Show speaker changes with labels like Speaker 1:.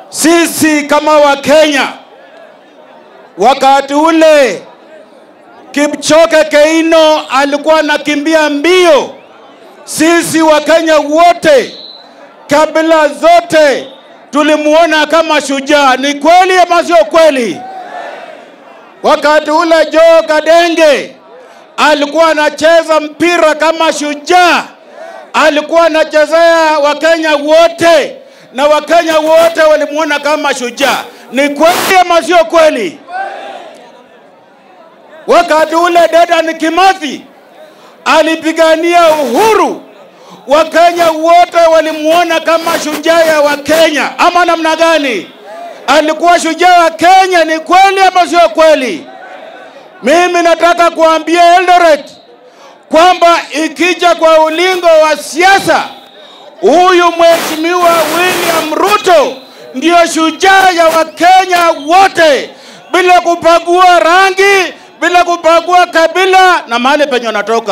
Speaker 1: Sisi kama Wakenya, wakati ule Kipchoge Keino alikuwa anakimbia mbio, sisi Wakenya wote, kabila zote, tulimuona kama shujaa. Ni kweli ama sio kweli? Wakati ule Joe Kadenge alikuwa anacheza mpira kama shujaa, alikuwa anachezea Wakenya wote, na Wakenya wote walimuona kama shujaa. Ni kweli ama sio kweli? Wakati ule Dedan Kimathi alipigania uhuru, Wakenya wote walimuona kama shujaa ya Wakenya. Ama namna gani? Alikuwa shujaa wa Kenya. Ni kweli ama sio kweli? Mimi nataka kuambia Eldoret kwamba ikija kwa ulingo wa siasa, huyu mheshimiwa William Ruto ndio shujaa ya Wakenya wote, bila kupagua rangi, bila kupagua kabila na mahali penye natoka.